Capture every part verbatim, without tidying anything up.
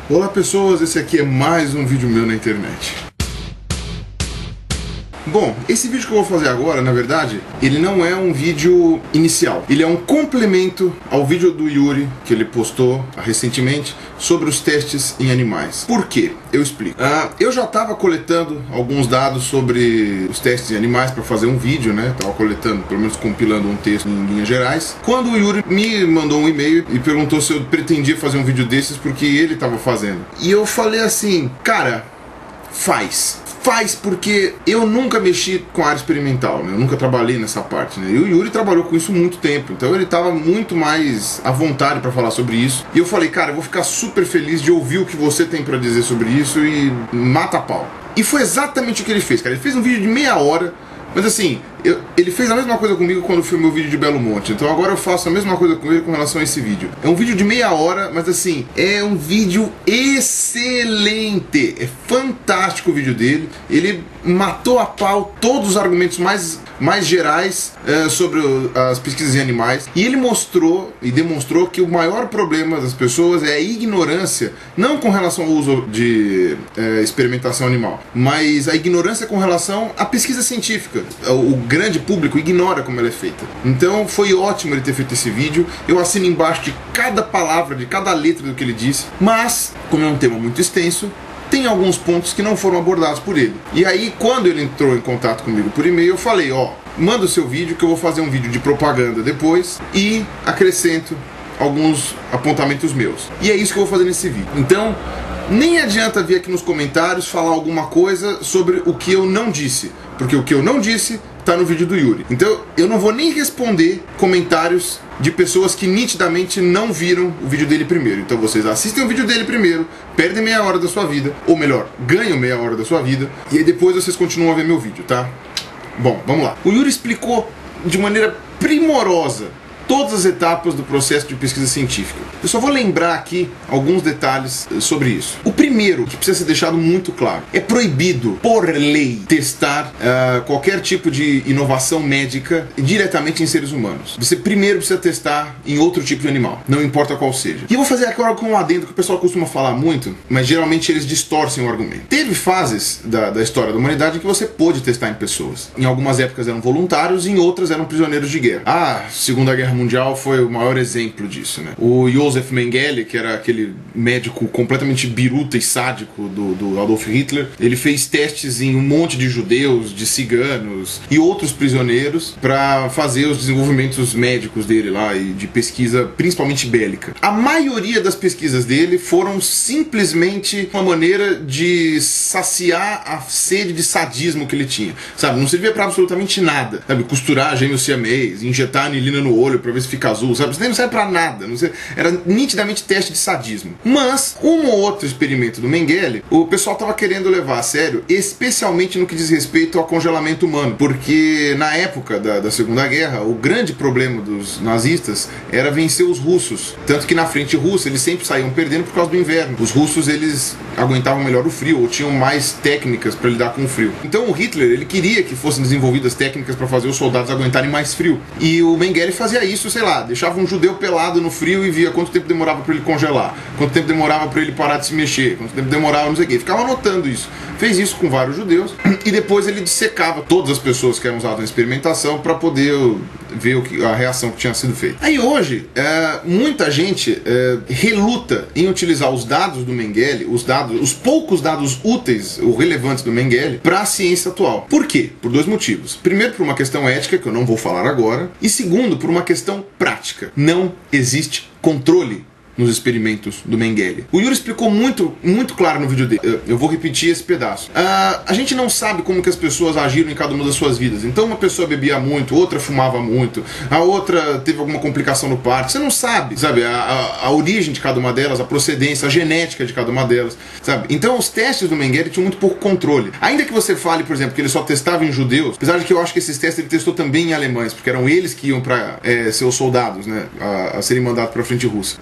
Olá pessoas, esse aqui é mais um vídeo meu na internet. Bom, esse vídeo que eu vou fazer agora, na verdade, ele não é um vídeo inicial. Ele é um complemento ao vídeo do Yuri, que ele postou recentemente, sobre os testes em animais. Por quê? Eu explico. Ah, eu já estava coletando alguns dados sobre os testes em animais para fazer um vídeo, né? Estava coletando, pelo menos compilando um texto em linhas gerais. Quando o Yuri me mandou um e-mail e perguntou se eu pretendia fazer um vídeo desses porque ele estava fazendo. E eu falei assim, cara, faz. Faz, porque eu nunca mexi com a área experimental, né? Eu nunca trabalhei nessa parte, né? E o Yuri trabalhou com isso muito tempo, então ele estava muito mais à vontade para falar sobre isso. E eu falei, cara, eu vou ficar super feliz de ouvir o que você tem para dizer sobre isso e mata a pau. E foi exatamente o que ele fez, cara. Ele fez um vídeo de meia hora, mas assim, eu, ele fez a mesma coisa comigo quando foi o meu vídeo de Belo Monte. Então agora eu faço a mesma coisa com ele com relação a esse vídeo. É um vídeo de meia hora, mas assim, é um vídeo excelente. É fantástico o vídeo dele. Ele matou a pau todos os argumentos mais, mais gerais é, sobre o, as pesquisas em animais. E ele mostrou e demonstrou que o maior problema das pessoas é a ignorância, não com relação ao uso de é, experimentação animal, mas a ignorância com relação à pesquisa científica. O grande público ignora como ela é feita. Então foi ótimo ele ter feito esse vídeo. Eu assino embaixo de cada palavra, de cada letra do que ele disse. Mas, como é um tema muito extenso, tem alguns pontos que não foram abordados por ele. E aí, quando ele entrou em contato comigo por e-mail, eu falei, ó, manda o seu vídeo que eu vou fazer um vídeo de propaganda depois e acrescento alguns apontamentos meus. E é isso que eu vou fazer nesse vídeo. Então, nem adianta vir aqui nos comentários falar alguma coisa sobre o que eu não disse, porque o que eu não disse tá no vídeo do Yuri. Então eu não vou nem responder comentários de pessoas que nitidamente não viram o vídeo dele primeiro. Então vocês assistem o vídeo dele primeiro, perdem meia hora da sua vida, ou melhor, ganham meia hora da sua vida, e aí depois vocês continuam a ver meu vídeo, tá? Bom, vamos lá. O Yuri explicou de maneira primorosa todas as etapas do processo de pesquisa científica. Eu só vou lembrar aqui alguns detalhes sobre isso. O primeiro, que precisa ser deixado muito claro, é proibido, por lei, testar uh, qualquer tipo de inovação médica diretamente em seres humanos. Você primeiro precisa testar em outro tipo de animal, não importa qual seja. E eu vou fazer agora com um adendo que o pessoal costuma falar muito, mas geralmente eles distorcem o argumento. Teve fases da, da história da humanidade em que você pôde testar em pessoas. Em algumas épocas eram voluntários, em outras eram prisioneiros de guerra. A Segunda Guerra Mundial foi o maior exemplo disso, né? O Josef Mengele, que era aquele médico completamente biruta e sádico do, do Adolf Hitler, ele fez testes em um monte de judeus, de ciganos e outros prisioneiros para fazer os desenvolvimentos médicos dele lá e de pesquisa, principalmente bélica. A maioria das pesquisas dele foram simplesmente uma maneira de saciar a sede de sadismo que ele tinha, sabe? Não servia para absolutamente nada, sabe? Costurar gêmeos siamês, injetar anilina no olho pra ver se fica azul, sabe? Isso nem não serve pra nada, não sei. Era nitidamente teste de sadismo. Mas, um ou outro experimento do Mengele, o pessoal tava querendo levar a sério, especialmente no que diz respeito ao congelamento humano, porque na época da, da Segunda Guerra, o grande problema dos nazistas era vencer os russos. Tanto que na frente russa, eles sempre saíam perdendo por causa do inverno. Os russos, eles aguentavam melhor o frio, ou tinham mais técnicas para lidar com o frio. Então o Hitler, ele queria que fossem desenvolvidas técnicas para fazer os soldados aguentarem mais frio. E o Mengele fazia isso, sei lá, deixava um judeu pelado no frio e via quanto tempo demorava para ele congelar, quanto tempo demorava para ele parar de se mexer, quanto tempo demorava, não sei o que. Ficava anotando isso. Fez isso com vários judeus e depois ele dissecava todas as pessoas que eram usadas na experimentação para poder ver o que, a reação que tinha sido feita. Aí hoje, é, muita gente é, reluta em utilizar os dados do Mengele, os dados, os poucos dados úteis ou relevantes do Mengele para a ciência atual. Por quê? Por dois motivos. Primeiro, por uma questão ética, que eu não vou falar agora, e segundo, por uma questão prática. Não existe controle nos experimentos do Mengele. O Yuri explicou muito, muito claro no vídeo dele. Eu, eu vou repetir esse pedaço. Uh, a gente não sabe como que as pessoas agiram em cada uma das suas vidas. Então uma pessoa bebia muito, outra fumava muito, a outra teve alguma complicação no parto. Você não sabe, sabe, a, a, a origem de cada uma delas, a procedência, a genética de cada uma delas, sabe? Então os testes do Mengele tinham muito pouco controle. Ainda que você fale, por exemplo, que ele só testava em judeus, apesar de que eu acho que esses testes ele testou também em alemães, porque eram eles que iam para é, ser os soldados, né, a, a serem mandados para a frente russa. Então eu acho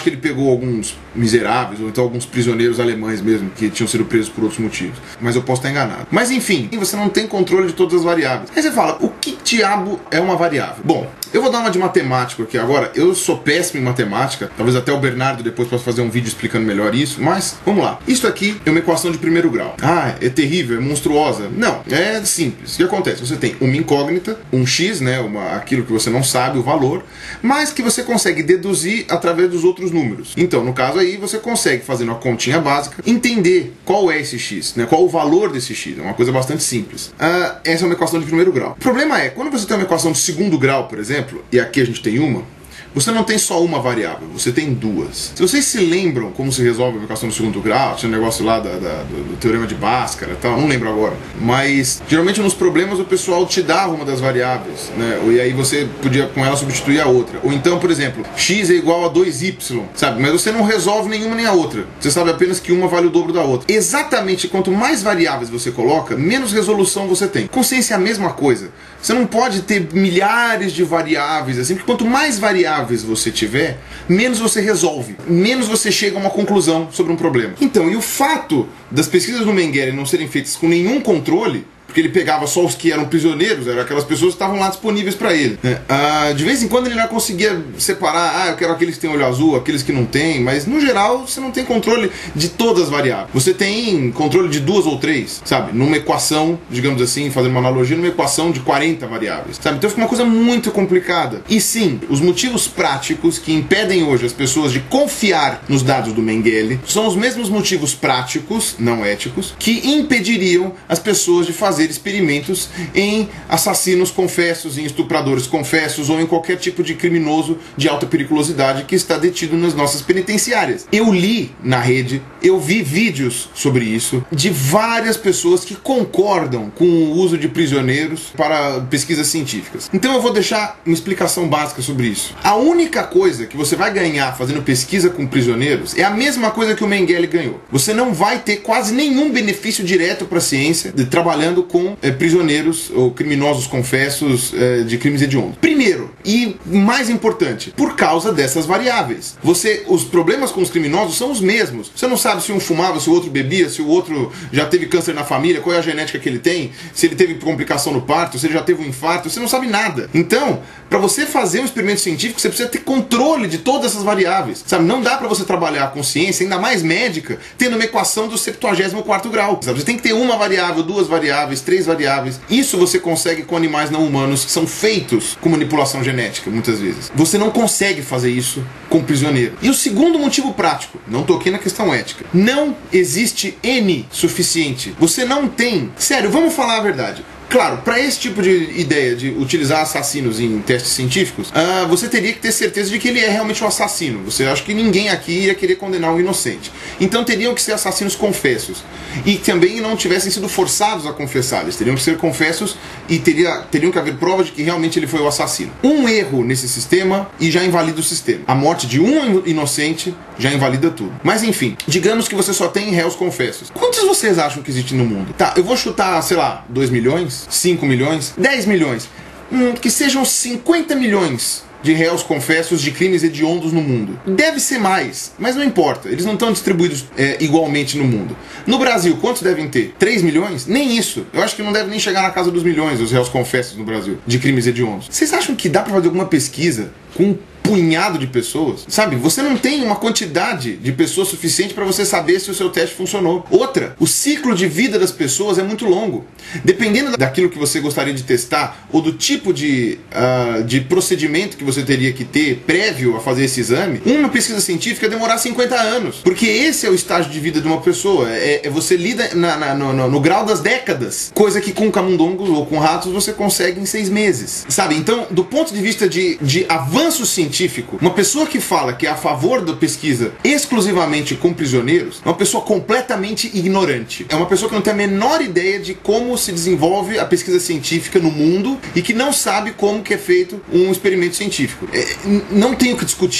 acho que ele pegou alguns miseráveis, ou então alguns prisioneiros alemães mesmo, que tinham sido presos por outros motivos. Mas eu posso estar enganado. Mas enfim, você não tem controle de todas as variáveis. Aí você fala, o que diabo é uma variável? Bom, eu vou dar uma de matemático aqui agora. Eu sou péssimo em matemática. Talvez até o Bernardo depois possa fazer um vídeo explicando melhor isso. Mas, vamos lá. Isso aqui é uma equação de primeiro grau. Ah, é terrível, é monstruosa. Não, é simples. O que acontece? Você tem uma incógnita, um x, né, uma, aquilo que você não sabe, o valor, mas que você consegue deduzir através dos outros números. Então, no caso aí, você consegue, fazendo uma continha básica, entender qual é esse x, né, qual o valor desse x. É uma coisa bastante simples. Ah, essa é uma equação de primeiro grau. O problema é, quando você tem uma equação de segundo grau, por exemplo, e aqui a gente tem uma, você não tem só uma variável, você tem duas. Se vocês se lembram como se resolve a equação do segundo grau, tinha um negócio lá da, da, do, do teorema de Bhaskara e tal, não lembro agora. Mas, geralmente nos problemas o pessoal te dava uma das variáveis, né? E aí você podia com ela substituir a outra. Ou então, por exemplo, x é igual a dois y, sabe? Mas você não resolve nenhuma nem a outra. Você sabe apenas que uma vale o dobro da outra. Exatamente, quanto mais variáveis você coloca, menos resolução você tem. Consciência é a mesma coisa. Você não pode ter milhares de variáveis assim, porque quanto mais variáveis você tiver, menos você resolve, menos você chega a uma conclusão sobre um problema. Então, e o fato das pesquisas do Mengele não serem feitas com nenhum controle, porque ele pegava só os que eram prisioneiros, eram aquelas pessoas que estavam lá disponíveis para ele, né? Ah, de vez em quando ele não conseguia separar, ah, eu quero aqueles que têm olho azul, aqueles que não têm, mas no geral você não tem controle de todas as variáveis. Você tem controle de duas ou três, sabe? Numa equação, digamos assim, fazendo uma analogia, numa equação de quarenta variáveis, sabe? Então fica uma coisa muito complicada. E sim, os motivos práticos que impedem hoje as pessoas de confiar nos dados do Mengele são os mesmos motivos práticos, não éticos, que impediriam as pessoas de fazer experimentos em assassinos confessos, em estupradores confessos ou em qualquer tipo de criminoso de alta periculosidade que está detido nas nossas penitenciárias. Eu li na rede, eu vi vídeos sobre isso de várias pessoas que concordam com o uso de prisioneiros para pesquisas científicas. Então eu vou deixar uma explicação básica sobre isso. A única coisa que você vai ganhar fazendo pesquisa com prisioneiros é a mesma coisa que o Mengele ganhou. Você não vai ter quase nenhum benefício direto para a ciência de, trabalhando com é, prisioneiros ou criminosos confessos é, de crimes hediondos. Primeiro, e mais importante, por causa dessas variáveis. Você, os problemas com os criminosos são os mesmos. Você não sabe se um fumava, se o outro bebia, se o outro já teve câncer na família, qual é a genética que ele tem, se ele teve complicação no parto, se ele já teve um infarto, você não sabe nada. Então, para você fazer um experimento científico, você precisa ter controle de todas essas variáveis. Sabe? Não dá para você trabalhar com ciência, ainda mais médica, tendo uma equação do septuagésimo quarto grau. Sabe? Você tem que ter uma variável, duas variáveis, três variáveis. Isso você consegue com animais não humanos que são feitos com manipulação genética, muitas vezes. Você não consegue fazer isso com prisioneiro. E o segundo motivo prático, não toquei na questão ética, não existe N suficiente. Você não tem... Sério, vamos falar a verdade. Claro, para esse tipo de ideia de utilizar assassinos em testes científicos, uh, você teria que ter certeza de que ele é realmente um assassino. Você acha que ninguém aqui ia querer condenar um inocente. Então teriam que ser assassinos confessos. E também não tivessem sido forçados a confessar. Eles teriam que ser confessos e teria, teriam que haver prova de que realmente ele foi o assassino. Um erro nesse sistema e já invalida o sistema. A morte de um inocente já invalida tudo. Mas enfim, digamos que você só tem réus confessos. Quantos vocês acham que existem no mundo? Tá, eu vou chutar, sei lá, dois milhões? cinco milhões? dez milhões? Hum, que sejam cinquenta milhões de réus confessos de crimes hediondos no mundo. Deve ser mais, mas não importa. Eles não estão distribuídos é, igualmente no mundo. No Brasil, quantos devem ter? três milhões? Nem isso. Eu acho que não deve nem chegar na casa dos milhões os réus confessos no Brasil de crimes hediondos. Vocês acham que dá pra fazer alguma pesquisa com punhado de pessoas? Sabe, você não tem uma quantidade de pessoas suficiente para você saber se o seu teste funcionou. Outra, o ciclo de vida das pessoas é muito longo. Dependendo daquilo que você gostaria de testar ou do tipo de, uh, de procedimento que você teria que ter prévio a fazer esse exame, uma pesquisa científica demorar cinquenta anos. Porque esse é o estágio de vida de uma pessoa. É, é você lida na, na, no, no grau das décadas. Coisa que com camundongos ou com ratos você consegue em seis meses. Sabe, então, do ponto de vista de, de avanço científico, uma pessoa que fala que é a favor da pesquisa exclusivamente com prisioneiros é uma pessoa completamente ignorante. É uma pessoa que não tem a menor ideia de como se desenvolve a pesquisa científica no mundo e que não sabe como que é feito um experimento científico. É, não tem o que discutir.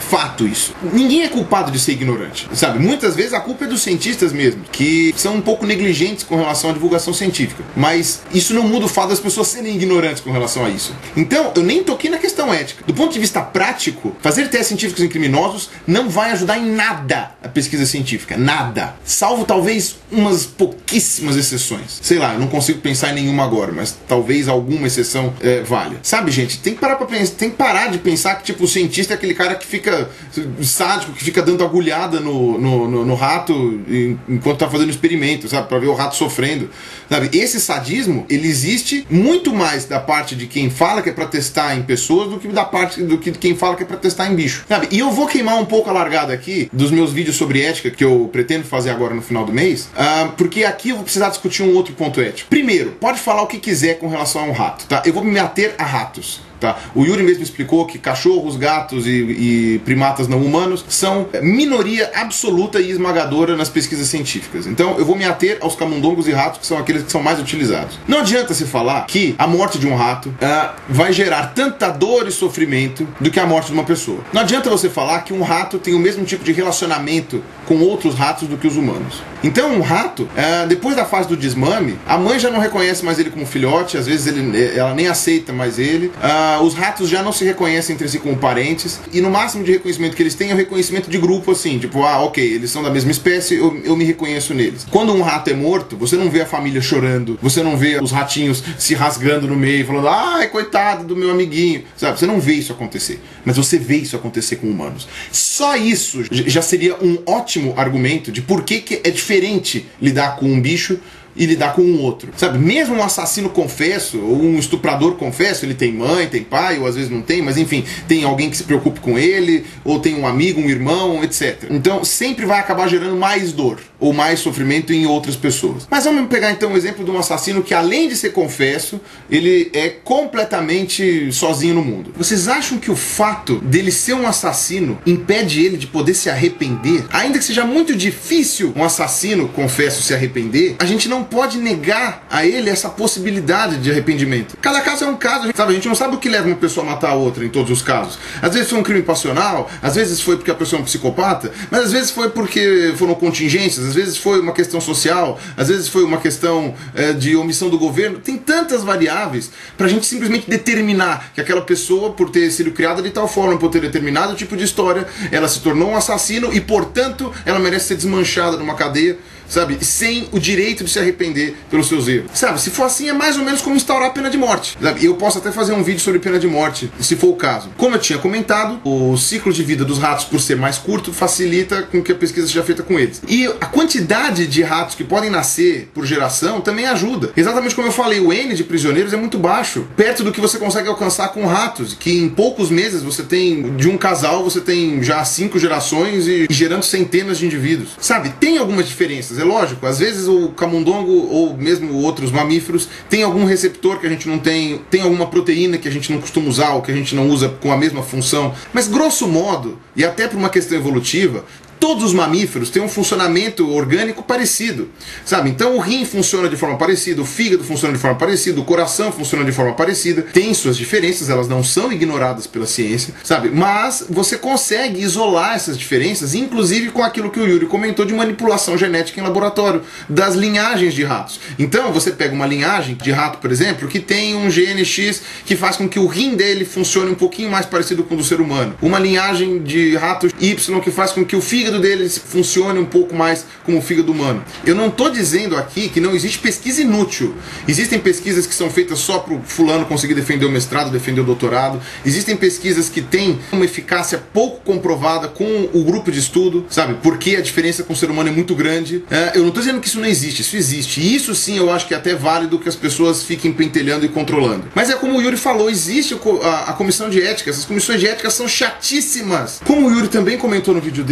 fato isso. Ninguém é culpado de ser ignorante, sabe? Muitas vezes a culpa é dos cientistas mesmo, que são um pouco negligentes com relação à divulgação científica. Mas isso não muda o fato das pessoas serem ignorantes com relação a isso. Então, eu nem toquei na questão ética. Do ponto de vista prático, fazer testes científicos em criminosos não vai ajudar em nada a pesquisa científica. Nada. Salvo talvez umas pouquíssimas exceções. Sei lá, eu não consigo pensar em nenhuma agora, mas talvez alguma exceção é, valha. Sabe, gente, tem que parar pra pensar, tem que parar de pensar que, tipo, o cientista é aquele cara que fica sádico, que fica dando agulhada no, no, no, no rato enquanto tá fazendo experimento, sabe? Pra ver o rato sofrendo. Sabe? Esse sadismo, ele existe muito mais da parte de quem fala que é pra testar em pessoas do que da parte do que quem fala que é pra testar em bicho. Sabe? E eu vou queimar um pouco a largada aqui dos meus vídeos sobre ética que eu pretendo fazer agora no final do mês, uh, porque aqui eu vou precisar discutir um outro ponto ético. Primeiro, pode falar o que quiser com relação a um rato, tá? Eu vou me ater a ratos. Tá? O Yuri mesmo explicou que cachorros, gatos e, e primatas não humanos são minoria absoluta e esmagadora nas pesquisas científicas. Então eu vou me ater aos camundongos e ratos, que são aqueles que são mais utilizados. Não adianta se falar que a morte de um rato uh, vai gerar tanta dor e sofrimento do que a morte de uma pessoa. Não adianta você falar que um rato tem o mesmo tipo de relacionamento com outros ratos do que os humanos. Então um rato, uh, depois da fase do desmame, a mãe já não reconhece mais ele como filhote, às vezes ele, ela nem aceita mais ele. Uh, os ratos já não se reconhecem entre si como parentes, e no máximo de reconhecimento que eles têm é o reconhecimento de grupo, assim, tipo, ah, ok, eles são da mesma espécie, eu, eu me reconheço neles. Quando um rato é morto, você não vê a família chorando, você não vê os ratinhos se rasgando no meio, falando, ai, coitado do meu amiguinho, sabe? Você não vê isso acontecer, mas você vê isso acontecer com humanos. Só isso já seria um ótimo argumento de por que, que é diferente lidar com um bicho e lidar com um outro, sabe? Mesmo um assassino confesso ou um estuprador confesso, ele tem mãe, tem pai, ou às vezes não tem, mas enfim, tem alguém que se preocupe com ele, ou tem um amigo, um irmão, etcétera. Então sempre vai acabar gerando mais dor ou mais sofrimento em outras pessoas. Mas vamos pegar então o exemplo de um assassino que, além de ser confesso, ele é completamente sozinho no mundo. Vocês acham que o fato dele ser um assassino impede ele de poder se arrepender? Ainda que seja muito difícil um assassino confesso se arrepender, a gente não pode negar a ele essa possibilidade de arrependimento. Cada caso é um caso, sabe? A gente não sabe o que leva uma pessoa a matar a outra em todos os casos. Às vezes foi um crime passional, às vezes foi porque a pessoa é um psicopata, mas às vezes foi porque foram contingências, às vezes foi uma questão social, às vezes foi uma questão é, de omissão do governo. Tem tantas variáveis pra gente simplesmente determinar que aquela pessoa, por ter sido criada de tal forma, por ter determinado tipo de história, ela se tornou um assassino e, portanto, ela merece ser desmanchada numa cadeia, sabe? Sem o direito de se arrepender pelos seus erros. Sabe? Se for assim, é mais ou menos como instaurar a pena de morte. Sabe? Eu posso até fazer um vídeo sobre pena de morte, se for o caso. Como eu tinha comentado, o ciclo de vida dos ratos, por ser mais curto, facilita com que a pesquisa seja feita com eles. E a quantidade de ratos que podem nascer por geração também ajuda. Exatamente como eu falei, o N de prisioneiros é muito baixo, perto do que você consegue alcançar com ratos, que em poucos meses você tem, de um casal, você tem já cinco gerações e gerando centenas de indivíduos. Sabe? Tem algumas diferenças. É lógico, às vezes o camundongo ou mesmo outros mamíferos tem algum receptor que a gente não tem, tem alguma proteína que a gente não costuma usar ou que a gente não usa com a mesma função, mas grosso modo, e até por uma questão evolutiva, todos os mamíferos têm um funcionamento orgânico parecido, sabe? Então o rim funciona de forma parecida, o fígado funciona de forma parecida, o coração funciona de forma parecida. Tem suas diferenças, elas não são ignoradas pela ciência, sabe? Mas você consegue isolar essas diferenças, inclusive com aquilo que o Yuri comentou de manipulação genética em laboratório, das linhagens de ratos. Então você pega uma linhagem de rato, por exemplo, que tem um gene X que faz com que o rim dele funcione um pouquinho mais parecido com o do ser humano. Uma linhagem de rato Y que faz com que o fígado dele funcione um pouco mais como o fígado humano. Eu não estou dizendo aqui que não existe pesquisa inútil. Existem pesquisas que são feitas só para o fulano conseguir defender o mestrado, defender o doutorado. Existem pesquisas que têm uma eficácia pouco comprovada com o grupo de estudo, sabe? Porque a diferença com o ser humano é muito grande. É, eu não estou dizendo que isso não existe, isso existe. E isso sim eu acho que é até válido que as pessoas fiquem pentelhando e controlando. Mas é como o Yuri falou, existe a, a comissão de ética. Essas comissões de ética são chatíssimas. Como o Yuri também comentou no vídeo dele,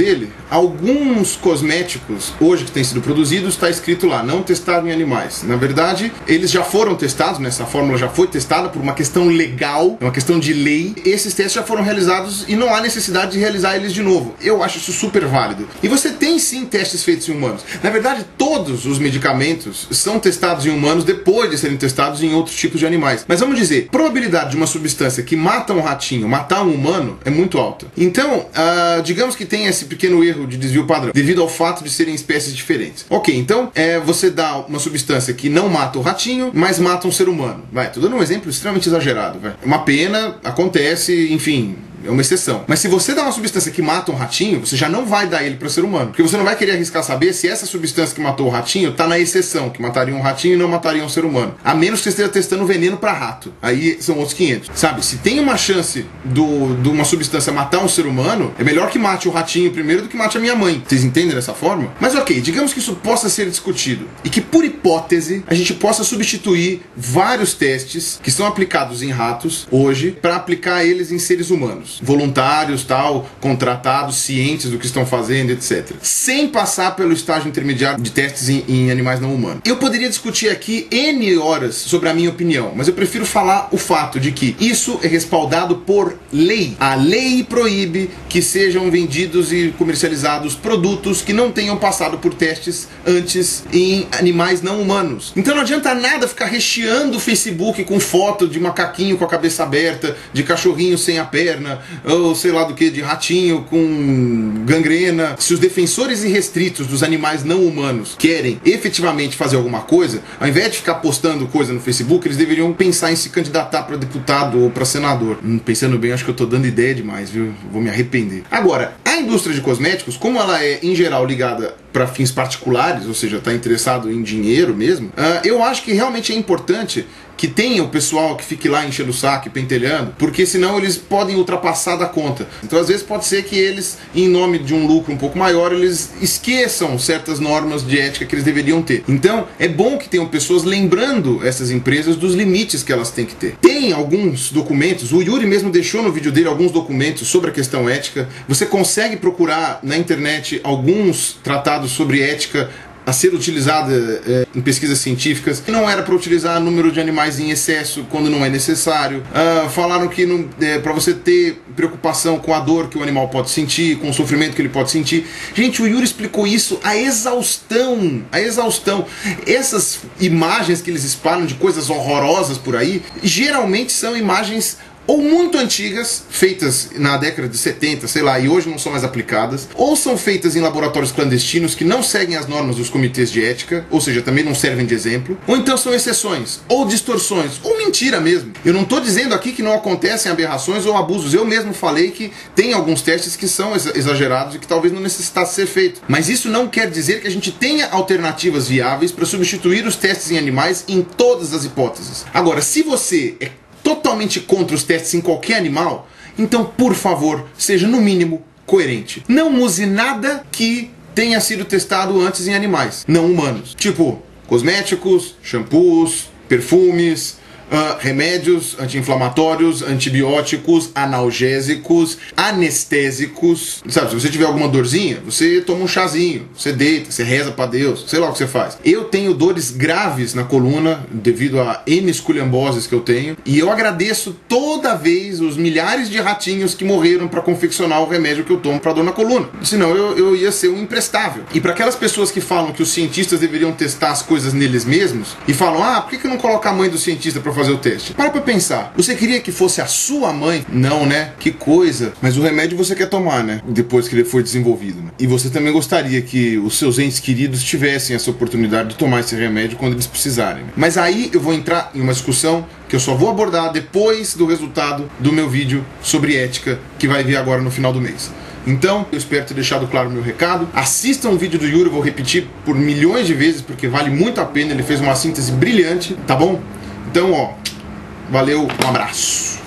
alguns cosméticos hoje que têm sido produzidos, está escrito lá, não testado em animais. Na verdade, eles já foram testados, né? Essa fórmula já foi testada por uma questão legal, uma questão de lei. Esses testes já foram realizados e não há necessidade de realizar eles de novo. Eu acho isso super válido. E você tem sim testes feitos em humanos. Na verdade, todos os medicamentos são testados em humanos depois de serem testados em outros tipos de animais. Mas vamos dizer, a probabilidade de uma substância que mata um ratinho matar um humano é muito alta. Então, uh, digamos que tem esse pequeno erro de desvio padrão, devido ao fato de serem espécies diferentes. Ok, então é, você dá uma substância que não mata o ratinho, mas mata um ser humano. Vai, tô dando um exemplo extremamente exagerado. Vai. Uma pena, acontece, enfim... é uma exceção. Mas se você dá uma substância que mata um ratinho, você já não vai dar ele para o ser humano. Porque você não vai querer arriscar saber se essa substância que matou o ratinho tá na exceção, que mataria um ratinho e não mataria um ser humano. A menos que você esteja testando veneno para rato. Aí são outros quinhentos. Sabe, se tem uma chance do, de uma substância matar um ser humano, é melhor que mate o ratinho primeiro do que mate a minha mãe. Vocês entendem dessa forma? Mas ok, digamos que isso possa ser discutido. E que por hipótese, a gente possa substituir vários testes que são aplicados em ratos hoje para aplicar eles em seres humanos. Voluntários, tal, contratados, cientes do que estão fazendo, etcétera. Sem passar pelo estágio intermediário de testes em, em animais não humanos. Eu poderia discutir aqui N horas sobre a minha opinião, mas eu prefiro falar o fato de que isso é respaldado por lei. A lei proíbe que sejam vendidos e comercializados produtos que não tenham passado por testes antes em animais não humanos. Então não adianta nada ficar recheando o Facebook com foto de macaquinho com a cabeça aberta, de cachorrinho sem a perna, ou sei lá do que, de ratinho com gangrena. Se os defensores irrestritos dos animais não humanos querem efetivamente fazer alguma coisa, ao invés de ficar postando coisa no Facebook, eles deveriam pensar em se candidatar para deputado ou para senador. Hum, pensando bem, acho que eu tô dando ideia demais, viu? Vou me arrepender. Agora, a indústria de cosméticos, como ela é em geral ligada para fins particulares, ou seja, está interessado em dinheiro mesmo, uh, eu acho que realmente é importante que tenha o pessoal que fique lá enchendo o saco e pentelhando, porque senão eles podem ultrapassar da conta. Então às vezes pode ser que eles, em nome de um lucro um pouco maior, eles esqueçam certas normas de ética que eles deveriam ter. Então é bom que tenham pessoas lembrando essas empresas dos limites que elas têm que ter. Tem alguns documentos, o Yuri mesmo deixou no vídeo dele alguns documentos sobre a questão ética. Você consegue procurar na internet alguns tratados sobre ética a ser utilizada é, em pesquisas científicas. Não era para utilizar número de animais em excesso quando não é necessário. Uh, falaram que é, para você ter preocupação com a dor que o animal pode sentir, com o sofrimento que ele pode sentir. Gente, o Yuri explicou isso a exaustão, a exaustão. Essas imagens que eles espalham de coisas horrorosas por aí, geralmente são imagens ou muito antigas, feitas na década de setenta, sei lá, e hoje não são mais aplicadas, ou são feitas em laboratórios clandestinos que não seguem as normas dos comitês de ética, ou seja, também não servem de exemplo, ou então são exceções, ou distorções, ou mentira mesmo. Eu não estou dizendo aqui que não acontecem aberrações ou abusos, eu mesmo falei que tem alguns testes que são exagerados e que talvez não necessitasse ser feito. Mas isso não quer dizer que a gente tenha alternativas viáveis para substituir os testes em animais em todas as hipóteses. Agora, se você é totalmente contra os testes em qualquer animal, então, por favor, seja no mínimo coerente. Não use nada que tenha sido testado antes em animais não humanos. Tipo, cosméticos, shampoos, perfumes, Uh, remédios anti-inflamatórios, antibióticos, analgésicos, anestésicos. Sabe, se você tiver alguma dorzinha, você toma um chazinho, você deita, você reza pra Deus, sei lá o que você faz. Eu tenho dores graves na coluna devido a N esculhamboses que eu tenho, e eu agradeço toda vez os milhares de ratinhos que morreram pra confeccionar o remédio que eu tomo pra dor na coluna. Senão eu, eu ia ser um imprestável. E para aquelas pessoas que falam que os cientistas deveriam testar as coisas neles mesmos, e falam, ah, por que, que não colocar a mãe do cientista pra fazer o teste? Para pra pensar. Você queria que fosse a sua mãe? Não, né? Que coisa. Mas o remédio você quer tomar, né? Depois que ele foi desenvolvido, né? E você também gostaria que os seus entes queridos tivessem essa oportunidade de tomar esse remédio quando eles precisarem, né? Mas aí eu vou entrar em uma discussão que eu só vou abordar depois do resultado do meu vídeo sobre ética, que vai vir agora no final do mês. Então, eu espero ter deixado claro o meu recado. Assistam o vídeo do Yuri, eu vou repetir por milhões de vezes, porque vale muito a pena. Ele fez uma síntese brilhante, tá bom? Então, ó, valeu, um abraço.